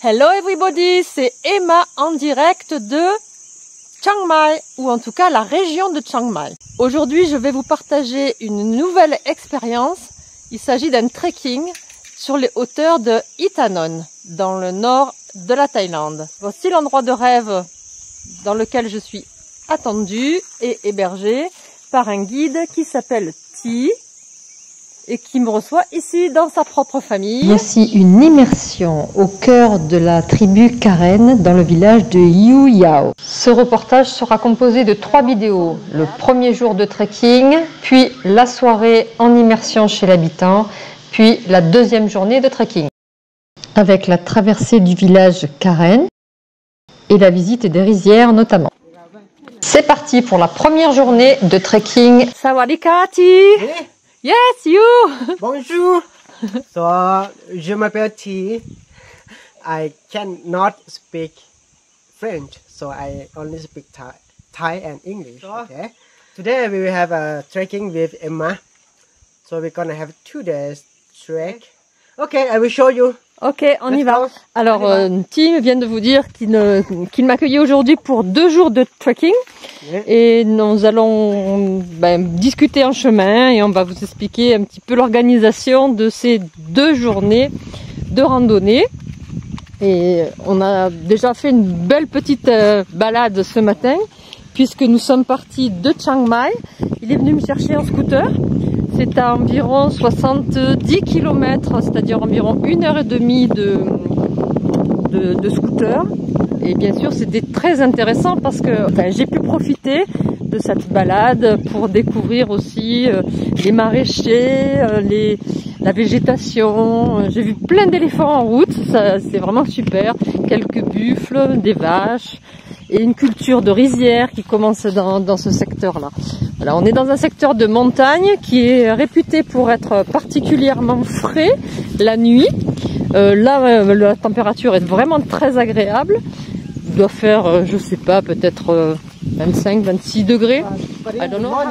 Hello everybody, c'est Emma en direct de Chiang Mai, ou en tout cas la région de Chiang Mai. Aujourd'hui, je vais vous partager une nouvelle expérience. Il s'agit d'un trekking sur les hauteurs de Itanon, dans le nord de la Thaïlande. Voici l'endroit de rêve dans lequel je suis attendue et hébergée par un guide qui s'appelle Thi et qui me reçoit ici dans sa propre famille. Voici une immersion au cœur de la tribu Karen dans le village de Yu Yao. Ce reportage sera composé de 3 vidéos. Le premier jour de trekking, puis la soirée en immersion chez l'habitant, puis la deuxième journée de trekking. Avec la traversée du village Karen et la visite des rizières notamment. C'est parti pour la première journée de trekking. Sawadee Thi. Yes, you! Bonjour! So, je m'appelle Thi. I cannot speak French, so I only speak Thai and English. Okay. Today we will have a trekking with Emma. So we're gonna have 2 days trek. Okay, I will show you. Ok, on y va. Alors, Thi vient de vous dire qu'il m'accueillait aujourd'hui pour 2 jours de trekking. Et nous allons discuter en chemin et on va vous expliquer un petit peu l'organisation de ces 2 journées de randonnée. Et on a déjà fait une belle petite balade ce matin puisque nous sommes partis de Chiang Mai. Il est venu me chercher en scooter. C'est à environ 70 km, c'est-à-dire environ 1h30 de scooter. Et bien sûr, c'était très intéressant parce que j'ai pu profiter de cette balade pour découvrir aussi les maraîchers, la végétation. J'ai vu plein d'éléphants en route, c'est vraiment super. Quelques buffles, des vaches et une culture de rizières qui commence dans ce secteur-là. Voilà, on est dans un secteur de montagne qui est réputé pour être particulièrement frais la nuit. Là, la température est vraiment très agréable. Il doit faire, je sais pas, peut-être 25, 26 degrés. I don't know.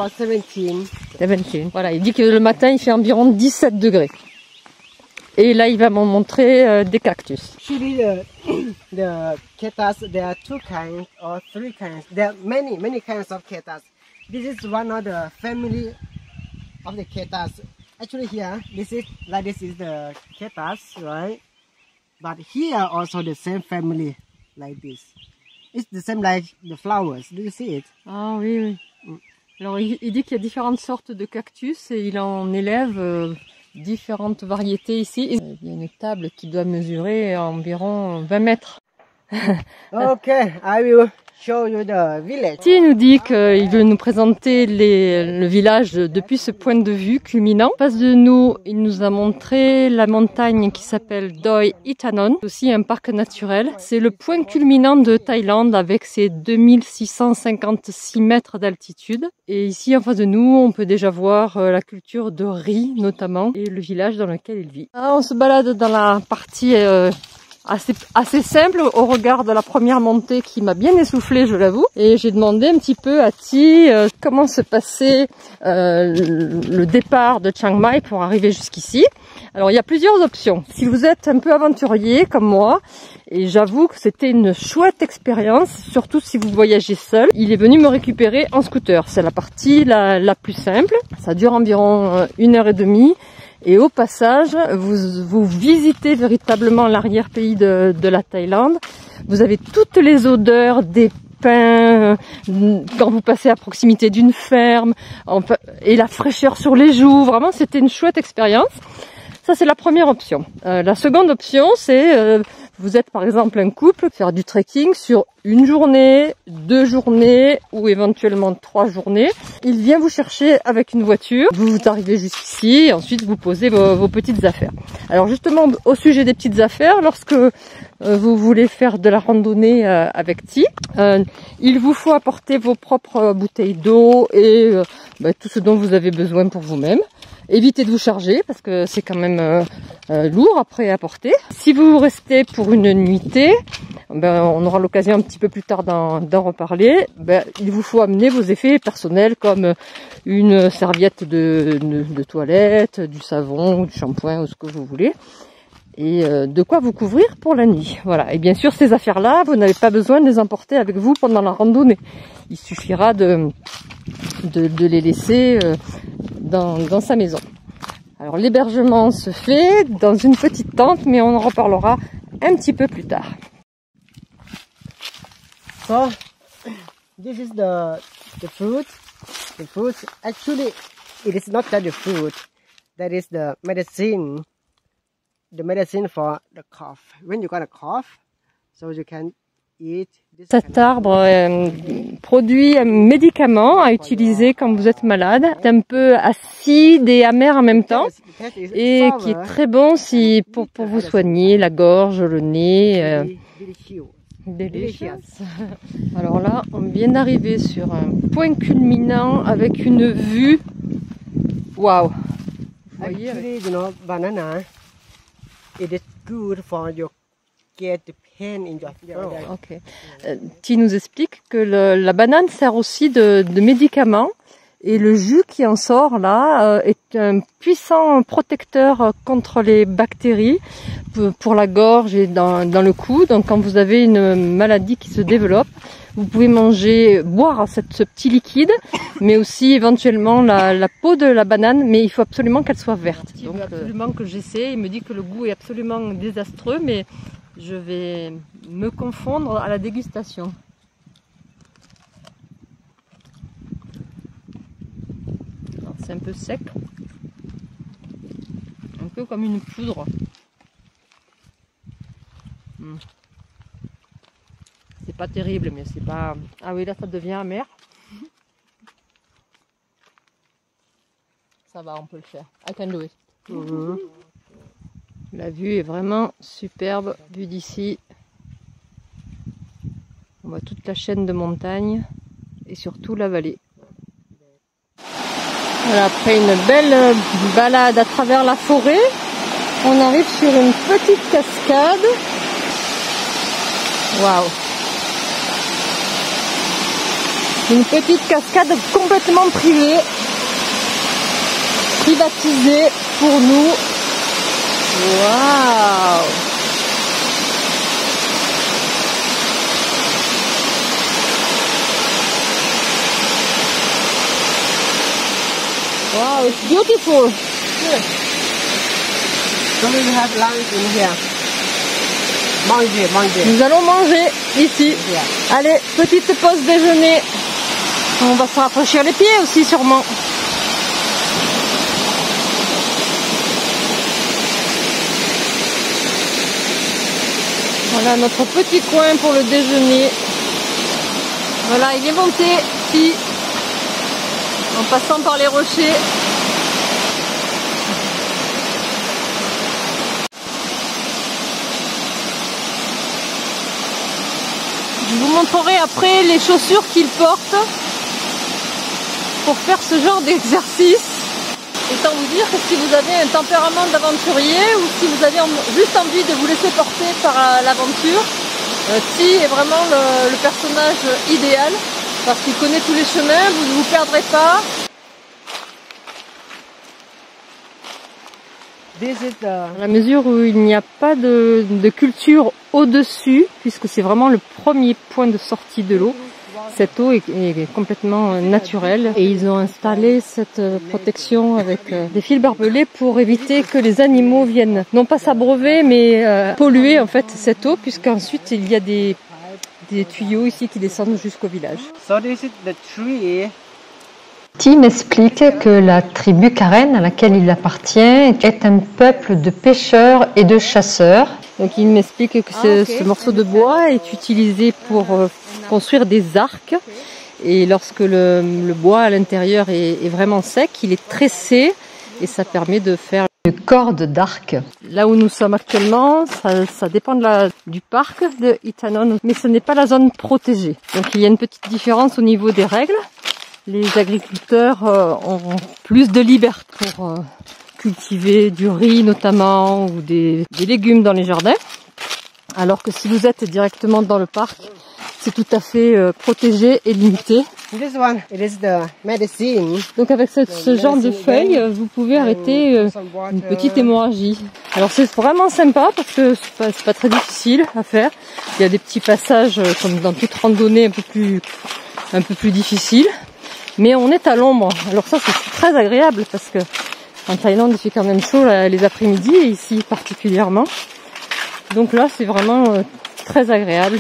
17. Voilà, il dit que le matin, il fait environ 17 degrés. Et là, il va me montrer des cactus. Actually, the cactus, there are 2 kinds or 3 kinds. There are many kinds of cactus. This is one of the family of the cactus. Actually, here, this is the cactus, right? But here also the same family. Like this. It's the same like the flowers. Do you see it? Ah oui, oui. Alors il dit qu'il y a différentes sortes de cactus et il en élève différentes variétés ici. Il y a une table qui doit mesurer environ 20 mètres. Okay, I will show you the village. Thi nous dit qu'il veut nous présenter le village depuis ce point de vue culminant. En face de nous, il nous a montré la montagne qui s'appelle Doi Itanon, aussi un parc naturel. C'est le point culminant de Thaïlande avec ses 2656 mètres d'altitude. Et ici, en face de nous, on peut déjà voir la culture de riz notamment et le village dans lequel il vit. On se balade dans la partie assez simple au regard de la première montée qui m'a bien essoufflé, je l'avoue. Et j'ai demandé un petit peu à Thi comment se passait le départ de Chiang Mai pour arriver jusqu'ici. Alors il y a plusieurs options. Si vous êtes un peu aventurier comme moi, et j'avoue que c'était une chouette expérience, surtout si vous voyagez seul, il est venu me récupérer en scooter. C'est la partie la plus simple. Ça dure environ 1h30. Et au passage, vous visitez véritablement l'arrière-pays de la Thaïlande. Vous avez toutes les odeurs des pins quand vous passez à proximité d'une ferme et la fraîcheur sur les joues. Vraiment, c'était une chouette expérience. Ça, c'est la première option. La seconde option, c'est vous êtes par exemple un couple, faire du trekking sur 1 journée, 2 journées ou éventuellement 3 journées. Il vient vous chercher avec une voiture, vous arrivez jusqu'ici et ensuite vous posez vos petites affaires. Alors justement, au sujet des petites affaires, lorsque vous voulez faire de la randonnée avec Thi, il vous faut apporter vos propres bouteilles d'eau et tout ce dont vous avez besoin pour vous-même. Évitez de vous charger parce que c'est quand même lourd après à porter. Si vous restez pour une nuitée, on aura l'occasion un petit peu plus tard d'en reparler. Il vous faut amener vos effets personnels comme une serviette de toilette, du savon, du shampoing ou ce que vous voulez. et de quoi vous couvrir pour la nuit. Voilà. Et bien sûr, ces affaires-là, vous n'avez pas besoin de les emporter avec vous pendant la randonnée. Il suffira de les laisser dans sa maison. Alors l'hébergement se fait dans une petite tente, mais on en reparlera un petit peu plus tard. So, this is the fruit. The fruit, actually, it is not that the fruit. That is the medicine. The medicine for the cough. When you got a cough, so you can eat this. Cet arbre produit un médicament à utiliser quand vous êtes malade. C'est un peu acide et amer en même temps. Et qui est très bon pour vous soigner la gorge, le nez. Délicieux. Alors là, on vient d'arriver sur un point culminant avec une vue. Waouh! Actually, you know, banana, it is good for your get the pain in your throat. Ok. Ti nous explique que la banane sert aussi de médicament. Et le jus qui en sort là est un puissant protecteur contre les bactéries pour la gorge et dans le cou. Donc quand vous avez une maladie qui se développe, vous pouvez boire ce petit liquide, mais aussi éventuellement la peau de la banane, mais il faut absolument qu'elle soit verte. Donc, il faut absolument que j'essaie. Il me dit que le goût est absolument désastreux, mais je vais me confondre à la dégustation. C'est un peu sec, un peu comme une poudre. C'est pas terrible, mais c'est pas... Ah oui, là ça devient amer. Ça va, on peut le faire. I can do it. La vue est vraiment superbe, vue d'ici. On voit toute la chaîne de montagnes et surtout la vallée. Voilà, après une belle balade à travers la forêt, on arrive sur une petite cascade. Waouh! Une petite cascade complètement privée, privatisée pour nous. Waouh! Wow, it's beautiful. Good. So we will have lunch in here. Manger. Nous allons manger ici. Yeah. Allez, petite pause déjeuner. On va se rafraîchir les pieds aussi sûrement. Voilà notre petit coin pour le déjeuner. Voilà, il est monté ici. En passant par les rochers. Je vous montrerai après les chaussures qu'il porte pour faire ce genre d'exercice. Autant vous dire que si vous avez un tempérament d'aventurier ou si vous avez juste envie de vous laisser porter par l'aventure, Ti est vraiment le personnage idéal. Parce qu'il connaît tous les chemins, vous ne vous perdrez pas. À la mesure où il n'y a pas de culture au-dessus, puisque c'est vraiment le premier point de sortie de l'eau, cette eau est complètement naturelle. Et ils ont installé cette protection avec des fils barbelés pour éviter que les animaux viennent, non pas s'abreuver, mais polluer en fait cette eau, puisqu'ensuite il y a des tuyaux ici qui descendent jusqu'au village. So this is the tree. Tim explique que la tribu Karen à laquelle il appartient est un peuple de pêcheurs et de chasseurs. Donc il m'explique que ce morceau de bois est utilisé pour construire des arcs. Et lorsque le bois à l'intérieur est vraiment sec, il est tressé et ça permet de faire une corde d'arc. Là où nous sommes actuellement, ça dépend du parc de Itanon, mais ce n'est pas la zone protégée. Donc il y a une petite différence au niveau des règles. Les agriculteurs ont plus de liberté pour cultiver du riz notamment ou des légumes dans les jardins. Alors que si vous êtes directement dans le parc, c'est tout à fait protégé et limité. This one, it is the medicine. Donc avec ce genre de feuilles, vous pouvez arrêter une petite hémorragie. Alors c'est vraiment sympa parce que c'est pas très difficile à faire. Il y a des petits passages comme dans toute randonnée un peu plus difficiles. Mais on est à l'ombre. Alors ça c'est très agréable parce que en Thaïlande il fait quand même chaud les après-midi et ici particulièrement. Donc là c'est vraiment très agréable.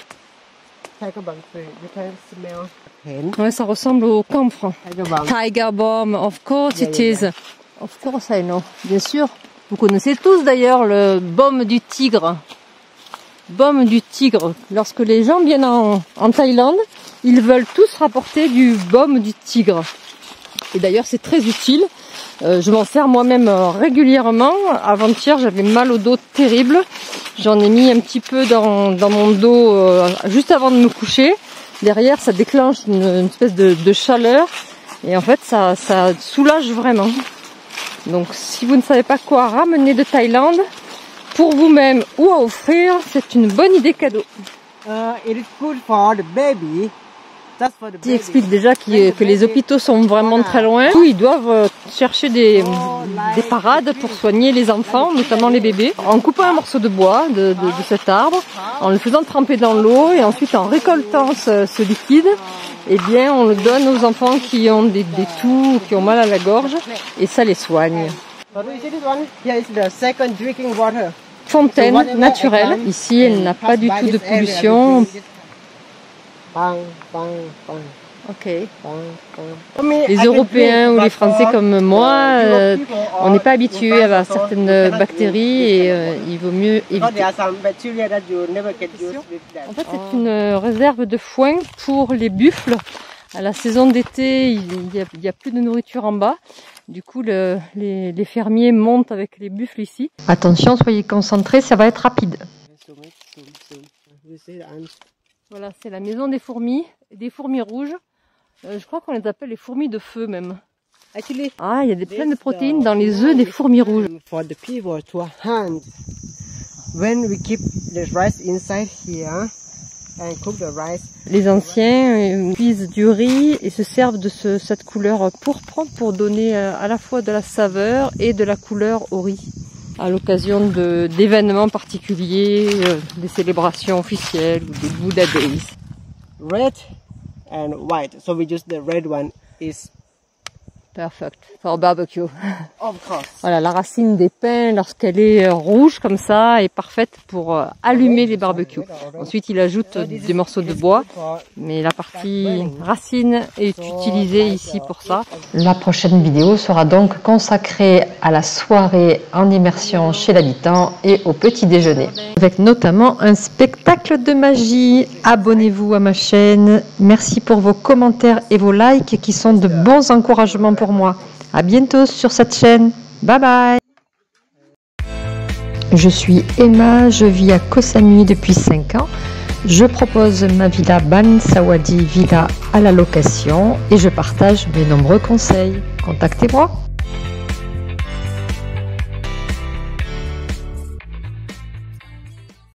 Ouais, ça ressemble au camphre. Tiger balm, of course it is. Of course I know. Bien sûr. Vous connaissez tous d'ailleurs le baume du tigre. Baume du tigre. Lorsque les gens viennent en Thaïlande, ils veulent tous rapporter du baume du tigre. Et d'ailleurs c'est très utile. Je m'en sers moi-même régulièrement. Avant-hier j'avais mal au dos terrible. J'en ai mis un petit peu dans mon dos juste avant de me coucher. Derrière ça déclenche une espèce de chaleur. Et en fait ça soulage vraiment. Donc si vous ne savez pas quoi ramener de Thaïlande, pour vous-même ou à offrir, c'est une bonne idée cadeau. It is good for the baby. Qui explique déjà que les hôpitaux sont vraiment très loin. Ils doivent chercher des parades pour soigner les enfants, notamment les bébés, en coupant un morceau de bois de cet arbre, en le faisant tremper dans l'eau et ensuite en récoltant ce liquide, eh bien on le donne aux enfants qui ont des toux, qui ont mal à la gorge et ça les soigne. Fontaine naturelle. Ici, elle n'a pas du tout de pollution. Ok. Les Européens ou les Français comme moi, on n'est pas habitué à certaines bactéries et il vaut mieux éviter. En fait, c'est une réserve de foin pour les buffles. À la saison d'été, il y a plus de nourriture en bas. Du coup, les fermiers montent avec les buffles ici. Attention, soyez concentrés, ça va être rapide. Voilà, c'est la maison des fourmis rouges. Je crois qu'on les appelle les fourmis de feu même. Ah, il y a plein de protéines dans les œufs des fourmis rouges. Les anciens cuisent du riz et se servent de cette couleur pourpre pour donner à la fois de la saveur et de la couleur au riz. À l'occasion d'événements particuliers, des célébrations officielles ou des Buddha Days. Red and white, so we use the red one is perfect for barbecue. Of course. Voilà, la racine des pins, lorsqu'elle est rouge comme ça, est parfaite pour allumer les barbecues. Ensuite, il ajoute des morceaux de bois, mais la partie racine est utilisée ici pour ça. La prochaine vidéo sera donc consacrée à la soirée en immersion chez l'habitant et au petit déjeuner, avec notamment un spectacle de magie. Abonnez-vous à ma chaîne. Merci pour vos commentaires et vos likes qui sont de bons encouragements pour moi. À bientôt sur cette chaîne. Bye bye. Je suis Emma, je vis à Koh Samui depuis 5 ans. Je propose ma villa Ban Sawadi Villa à la location et je partage mes nombreux conseils. Contactez-moi.